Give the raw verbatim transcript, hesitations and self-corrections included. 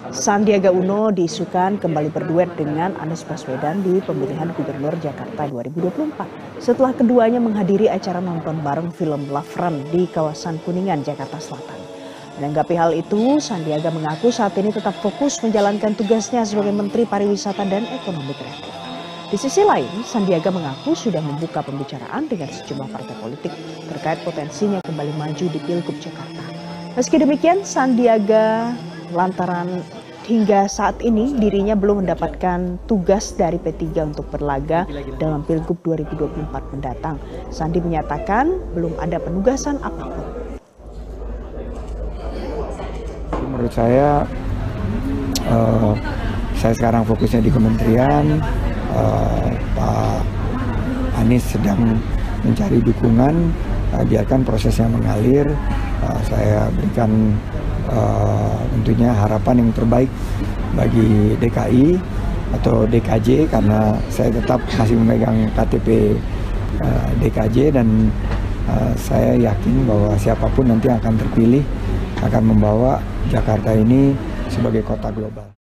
Sandiaga Uno diisukan kembali berduet dengan Anies Baswedan di pemilihan Gubernur Jakarta dua ribu dua puluh empat. Setelah keduanya menghadiri acara nonton bareng film Love Run di kawasan Kuningan, Jakarta Selatan. Menanggapi hal itu, Sandiaga mengaku saat ini tetap fokus menjalankan tugasnya sebagai Menteri Pariwisata dan Ekonomi Kreatif. Di sisi lain, Sandiaga mengaku sudah membuka pembicaraan dengan sejumlah partai politik terkait potensinya kembali maju di Pilgub Jakarta. Meski demikian, Sandiaga lantaran hingga saat ini dirinya belum mendapatkan tugas dari P tiga untuk berlaga dalam Pilgub dua ribu dua puluh empat mendatang. Sandi menyatakan belum ada penugasan apapun. Menurut saya, uh, saya sekarang fokusnya di kementerian. Uh, Pak Anies sedang mencari dukungan, uh, biarkan prosesnya mengalir. Uh, saya berikan uh, tentunya harapan yang terbaik bagi D K I atau D K J, karena saya tetap masih memegang K T P uh, D K J, dan uh, saya yakin bahwa siapapun nanti yang akan terpilih akan membawa Jakarta ini sebagai kota global.